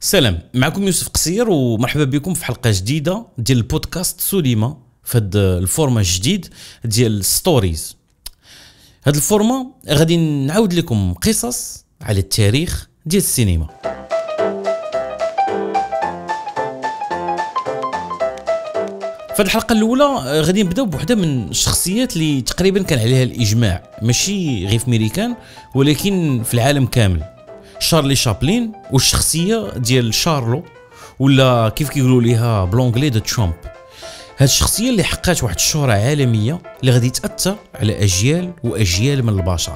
سلام، معكم يوسف قصير ومرحبا بكم في حلقه جديده ديال البودكاست سوليما في هذا الفورما الجديد ديال ستوريز. هذا الفورما غادي نعاود لكم قصص على التاريخ ديال السينما. في الحلقه الاولى غادي نبداو بوحده من الشخصيات اللي تقريبا كان عليها الاجماع، ماشي غير في امريكان ولكن في العالم كامل. شارلي شابلين والشخصيه ديال شارلو، ولا كيف كيقولوا ليها بلونغلي دو ترامب. هاد الشخصيه اللي حققت واحد الشهره عالميه اللي غادي تاثر على اجيال واجيال من البشر.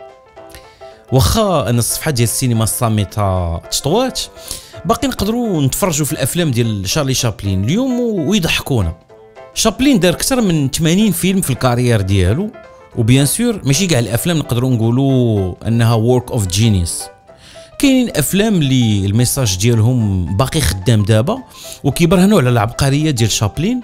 واخا ان الصفحه ديال السينما الصامته تطوات، باقي نقدروا نتفرجوا في الافلام ديال شارلي شابلين اليوم ويضحكونا. شابلين دار اكثر من 80 فيلم في الكارير ديالو، وبيان سور ماشي كاع الافلام نقدروا نقولوا انها وورك اوف جينيس. كاينين افلام اللي الميساج ديالهم باقي خدام دابا وكيبرهنوا على العبقريه ديال شابلين،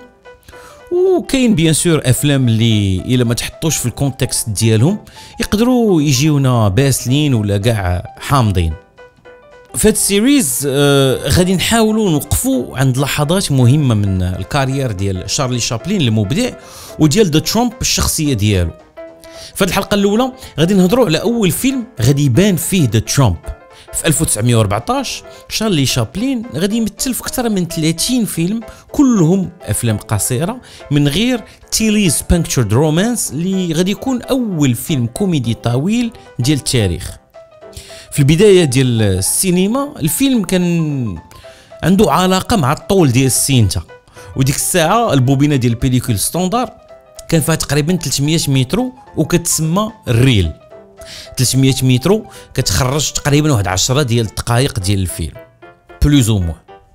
وكاين بيان سور افلام اللي الا ما تحطوش في الكونتكست ديالهم يقدروا يجيونا باسلين ولا كاع حامضين. في هاد السيريز غادي نحاولوا نوقفوا عند لحظات مهمه من الكارير ديال شارلي شابلين المبدع وديال دو ترامب الشخصيه ديالو. في هاد الحلقه الاولى غادي نهضروا على اول فيلم غادي يبان فيه دو ترامب. في 1914 شارلي شابلين غادي يمثل في اكثر من 30 فيلم، كلهم افلام قصيره من غير تيليز بانكتشرد رومانس، اللي غادي يكون اول فيلم كوميدي طويل ديال التاريخ. في البدايه ديال السينما الفيلم كان عنده علاقه مع الطول ديال السينتا، وديك الساعه البوبينه ديال البيليكول ستاندار كان فيها تقريبا 300 متر وكتسمى الريل. 300 متر كتخرج تقريبا واحد 10 ديال الدقائق ديال الفيلم بلوز او موان.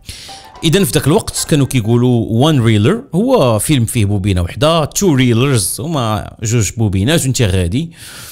اذا في ذاك الوقت كانوا كيقولوا وان ريلر هو فيلم فيه بوبينه وحده، تو ريلرز هما جوج بوبينات وانت غادي.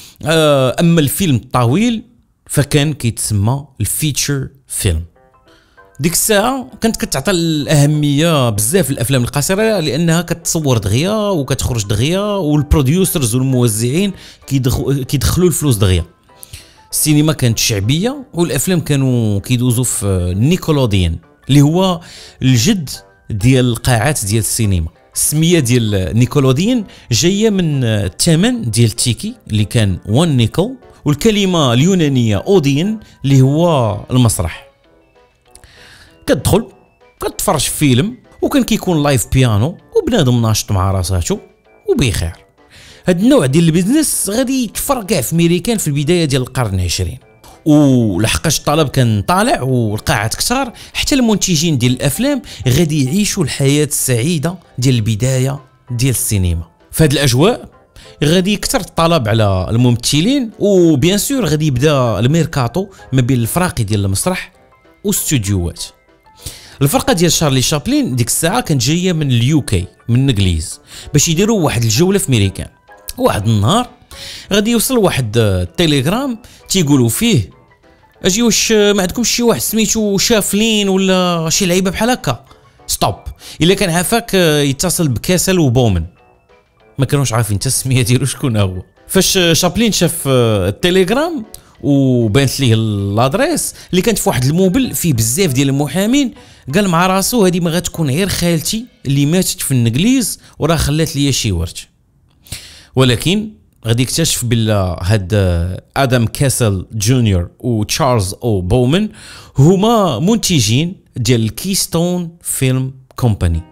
اما الفيلم الطويل فكان كيتسمى الفيتشر فيلم. ديك الساعه كانت كتعطى الاهميه بزاف الافلام القصيره لانها كتصور دغيا وكتخرج دغيا، والبروديوسرز والموزعين كيدخلوا الفلوس دغيا. السينما كانت شعبيه والافلام كانوا كيدوزوا في نيكولوديان اللي هو الجد ديال القاعات ديال السينما. السميه ديال نيكولوديان جايه من الثمن ديال التيكي اللي كان 1 نيكل، والكلمه اليونانيه اودين اللي هو المسرح. كتدخل كتفرج في فيلم وكان كيكون لايف بيانو وبنادم ناشط مع راساتو وبخير. هاد النوع ديال البيزنس غادي يتفرق كاع في امريكان في البدايه ديال القرن العشرين، ولحقاش الطلب كان طالع والقاعات كثار، حتى المنتجين ديال الافلام غادي يعيشوا الحياه السعيده ديال البدايه ديال السينما. في هاد الاجواء غادي يكثر الطلب على الممثلين، وبيان سور غادي يبدا الميركاتو ما بين الفراقي ديال المسرح والاستوديوهات. الفرقه ديال شارلي شابلين ديك الساعه كانت جايه من اليوكي، من الانجليز، باش يديروا واحد الجوله في امريكان. واحد النهار غادي يوصل واحد التليجرام تيقولوا فيه اجي واش ما عندكمش شي واحد سميتو شافلين ولا شي لعيبه بحال هكا. ستوب، الا كان عافاك يتصل بكاسل وبومن. ما كانوش عارفين حتى السميه ديالو شكون هو. فاش شابلين شاف التليجرام وبانت ليه لادريس اللي كانت في واحد الموبل فيه بزاف ديال المحامين، قال مع راسو هذه ما غتكون غير خالتي اللي ماتت في الانجليز وراه خلات ليا شي ورث. ولكن غادي يكتشف بلا هاد ادم كاسل جونيور وتشارلز او بومن هما منتجين ديال الكيستون فيلم كومباني،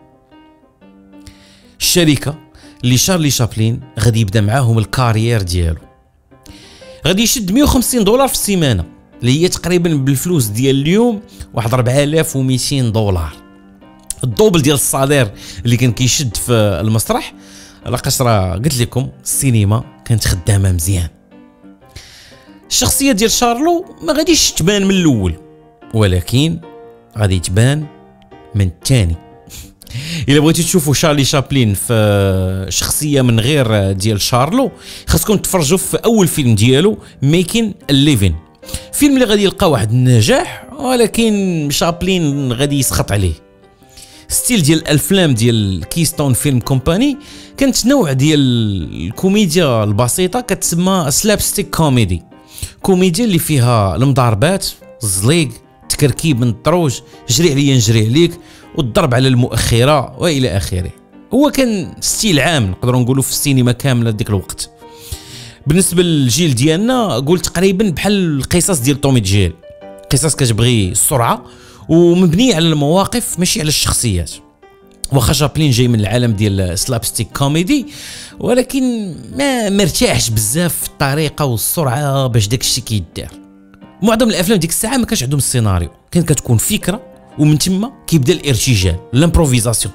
الشركه اللي شارلي شابلين غادي يبدا معاهم الكارير ديالو. غادي يشد $150 في السيمانه اللي هي تقريبا بالفلوس ديال اليوم واحد $4200، الدوبل ديال الصالير اللي كان كيشد في المسرح. لاقاش راه قلت لكم السينما كانت خدامه مزيان. الشخصيه ديال شارلو ما غاديش تبان من الاول، ولكن غادي تبان من الثاني. الا بغيتوا تشوفوا شارلي شابلين في شخصيه من غير ديال شارلو خاصكم تفرجوا في اول فيلم ديالو ميكين ليفين، فيلم اللي غادي يلقى واحد النجاح ولكن شابلين غادي يسخط عليه. ستيل ديال الافلام ديال كيستون فيلم كومباني كانت نوع ديال الكوميديا البسيطه كتسمى سلابستيك كوميدي، كوميديا اللي فيها المضاربات، الزليق، تكركيب من الطروج، جري عليا نجري عليك، والضرب على المؤخره والى اخره. هو كان ستيل عام نقدروا نقولوا في السينما كامله ديك الوقت. بالنسبه للجيل ديالنا قلت تقريبا بحال القصص ديال تومي جيري، قصص كتبغي السرعه ومبنيه على المواقف ماشي على الشخصيات. واخا شابلين جاي من العالم ديال سلابستيك كوميدي، ولكن ما مرتاحش بزاف في الطريقه والسرعه باش داك الشيء كيدار. معظم الافلام ديك الساعه ما كانش عندهم السيناريو، كانت كتكون فكره ومن تما كيبدا الارتجال الامبروفيزاسيون،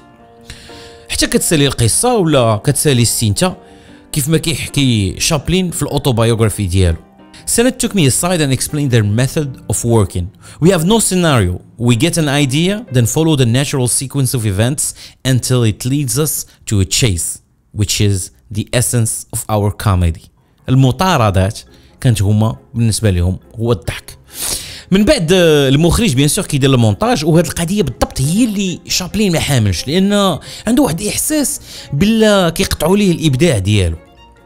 حتى كتسالي القصه ولا كتسالي السينتا كيف ما كيحكي شابلين في الاوتوبايوغرافي ديالو. Senate took me aside and explained their method of working. We have no scenario. We get an idea, then follow the natural sequence of events until it leads us to a chase, which is the essence of our comedy. المطاردات كانت هما بالنسبة لهم هو الضحك. من بعد المخرج بيان سور كيدير المونتاج، وهذه القضيه بالضبط هي اللي شابلين ما حاملش، لان عنده واحد الاحساس بلا كيقطعوا ليه الابداع ديالو.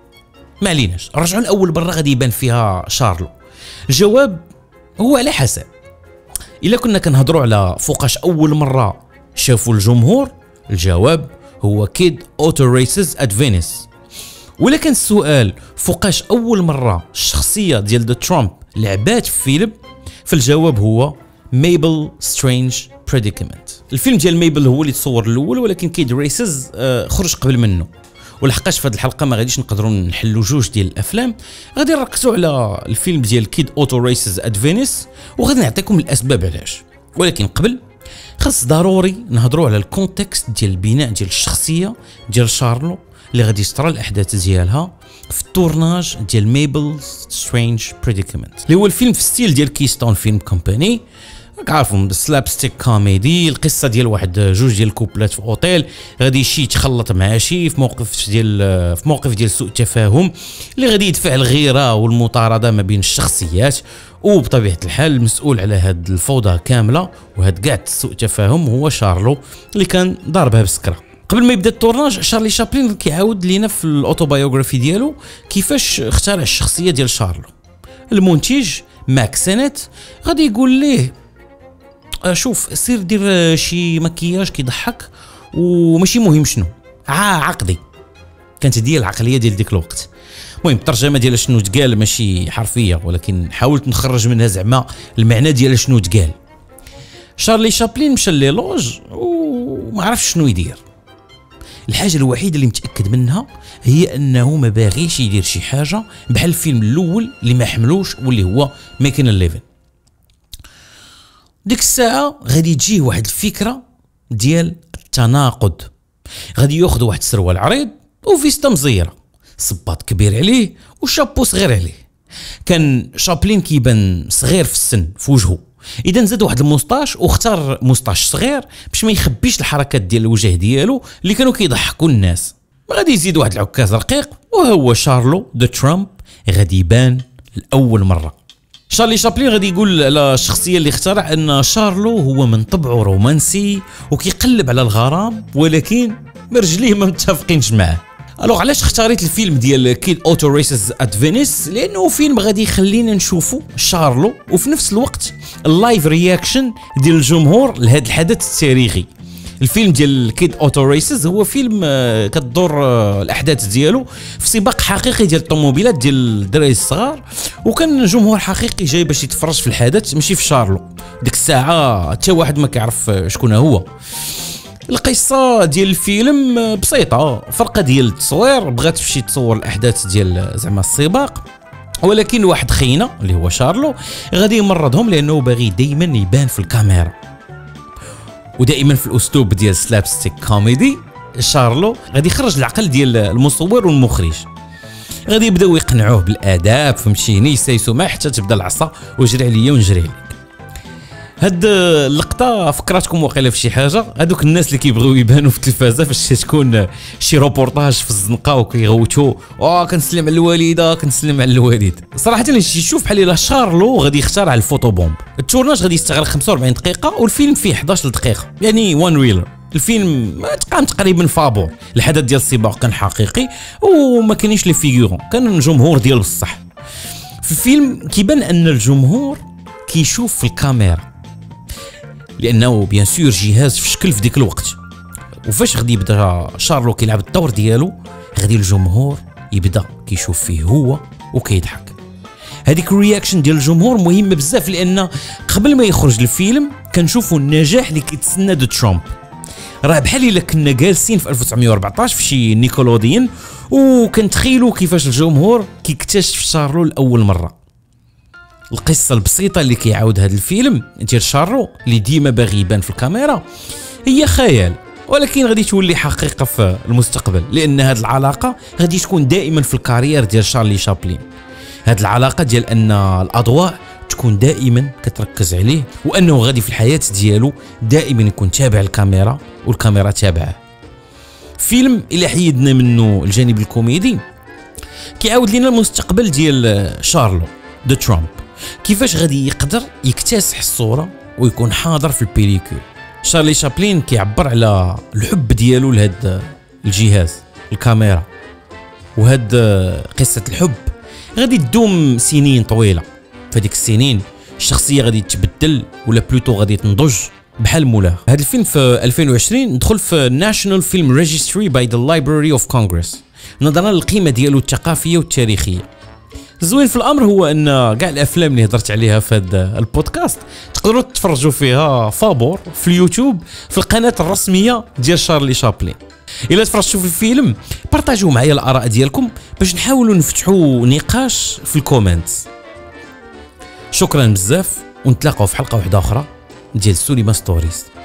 ما عليناش، نرجعوا لاول مره غادي يبان فيها شارلو. الجواب هو على حسب. الا كنا كنهضروا على فوقاش اول مره شافوا الجمهور، الجواب هو كيد اوتو ريسز ات فينيس. ولكن السؤال فوقاش اول مره الشخصيه ديال ذا ترامب لعبات في فيلم، فالجواب هو ميبل سترينج بريديكامنت. الفيلم ديال ميبل هو اللي تصور الاول، ولكن كيد ريسز خرج قبل منه. ولحقاش في هذه الحلقه ما غاديش نقدروا نحلوا جوج ديال الافلام، غادي نركزوا على الفيلم ديال كيد اوتو ريسز ات فينيس، وغادي نعطيكم الاسباب علاش. ولكن قبل خاص ضروري نهضروا على الكونتكست ديال البناء ديال الشخصيه ديال شارلو اللي غادي يصرى الاحداث ديالها في التورناج ديال ميبل سترينج بريديكامنت، اللي هو الفيلم في ستيل ديال كيستون فيلم كومباني. عارفهم سلابستيك كوميدي، القصه ديال واحد جوج ديال الكوبلات في اوتيل غادي شي يتخلط مع شي في موقف ديال سوء تفاهم اللي غادي يدفع الغيره والمطارده ما بين الشخصيات، وبطبيعه الحال المسؤول على هاد الفوضى كامله وهاد كاع سوء تفاهم هو شارلو اللي كان ضاربها بسكره. قبل ما يبدا التورناج شارلي شابلين كيعاود لينا في الاوتوبايوغرافي ديالو كيفاش اخترع الشخصيه ديال شارلو. المنتج ماك سينيت غادي يقول ليه شوف سير دير شي مكياج كيضحك وماشي مهم شنو عقدي. كانت ديال العقليه ديال ديك الوقت. المهم الترجمه ديال شنو تقال ماشي حرفيه، ولكن حاولت نخرج منها زعما المعنى ديال شنو تقال. شارلي شابلين مشى لي لوج وما عرفش شنو يدير. الحاجه الوحيده اللي متاكد منها هي انه ما باغيش يدير شي حاجه بحال الفيلم الاول اللي ما حملوش واللي هو ميكن 11. ديك الساعه غادي تجيه واحد الفكره ديال التناقض. غادي ياخذ واحد السروال عريض وفيستا مزيره، صباط كبير عليه وشابو صغير عليه. كان شابلين كيبان صغير في السن في وجهه، اذا زاد واحد الموسطاش واختار موسطاش صغير باش ما يخبيش الحركات ديال الوجه ديالو اللي كانوا كيضحكوا الناس. غادي يزيد واحد العكاز رقيق وهو شارلو ذا ترامب غادي يبان لاول مره. شارلي شابلين غادي يقول على الشخصيه اللي اخترع ان شارلو هو من طبعه رومانسي وكيقلب على الغرام، ولكن رجليه ما متفقينش معاه. الوغ علاش اختاريت الفيلم ديال كيد اوتو ريسز ات فينيس؟ لانه فيلم غادي يخلينا نشوفوا شارلو وفي نفس الوقت اللايف رياكشن ديال الجمهور لهذا الحدث التاريخي. الفيلم ديال كيد اوتو ريسز هو فيلم كتدور الاحداث ديالو في سباق حقيقي ديال الطوموبيلات ديال الدراري الصغار، وكان جمهور حقيقي جاي باش يتفرج في الحدث ماشي في شارلو. ديك الساعه حتى واحد ما كيعرف شكون هو. القصه ديال الفيلم بسيطه، فرقه ديال التصوير بغات تمشي تصور الاحداث ديال زعما السباق، ولكن واحد خينا اللي هو شارلو غادي يمرضهم لانه باغي دائما يبان في الكاميرا، ودائما في الاسلوب ديال سلابستيك كوميدي. شارلو غادي يخرج العقل ديال المصور والمخرج، غادي يبداو يقنعوه بالاداب، فهمتيني، يسايسوا معاه حتى تبدا العصا وجري عليا ونجري عليك. هاد اللقطه فكرتكم واقيلا في شي حاجه، هادوك الناس اللي كيبغيو يبانوا في التلفازه فاش تكون شي روبورتاج في الزنقه وكيغوتوا كنسلم على الوالده كنسلم على الوالد. صراحه نشوف بحال الا شارلو غادي يختار على الفوتوبومب. التورناج غادي يستغرق 45 دقيقه والفيلم فيه 11 دقيقه، يعني وان ريلر. الفيلم تقام تقريبا فابور. الحدث ديال السباق كان حقيقي وما كاينش لي فيغورون، كان الجمهور ديال بصح. في الفيلم كيبان ان الجمهور كيشوف في الكاميرا، لانه بيان سور جهاز في شكل في ديك الوقت. وفاش غادي يبدا شارلو كيلعب الدور ديالو، غادي الجمهور يبدا كيشوف فيه هو وكيضحك. هذيك الرياكشن ديال الجمهور مهمه بزاف، لان قبل ما يخرج الفيلم كنشوفوا النجاح اللي كيتسنى دو ترامب. راه بحال الا كنا جالسين في 1914 في شي نيكولوديان وكنتخيلوا كيفاش الجمهور كيكتشف شارلو لاول مره. القصه البسيطه اللي كيعاود هذا الفيلم ديال شارلو اللي ديما باغي يبان في الكاميرا هي خيال، ولكن غادي تولي حقيقه في المستقبل، لان هذه العلاقه غادي تكون دائما في الكارير ديال شارلي شابلين. هذه العلاقه ديال ان الاضواء تكون دائما كتركز عليه، وانه غادي في الحياه ديالو دائما يكون تابع الكاميرا والكاميرا تابعه. فيلم الى حيدنا منه الجانب الكوميدي كيعاود لنا المستقبل ديال شارلو دو ترامب، كيفاش غادي يقدر يكتسح الصوره ويكون حاضر في البيليكول. شارلي شابلين كيعبر على الحب ديالو لهذا الجهاز الكاميرا، وهاد قصه الحب غادي تدوم سنين طويله. في هذيك السنين الشخصيه غادي تبدل ولا بلوتو غادي تنضج بحال مولاه. هذا الفيلم في 2020 دخل في National Film Registry by the Library of Congress نظرا للقيمه ديالو الثقافيه والتاريخيه. الزوين في الامر هو ان كاع الافلام اللي هضرت عليها في هذا البودكاست تقدروا تتفرجوا فيها فابور في اليوتيوب في القناه الرسميه ديال شارلي شابلين. الا تفرجتوا في الفيلم بارطاجيو معايا الاراء ديالكم باش نحاولوا نفتحوا نقاش في الكومنتس. شكرا بزاف، ونتلاقاو في حلقه واحده اخرى ديال سينما ستوريز.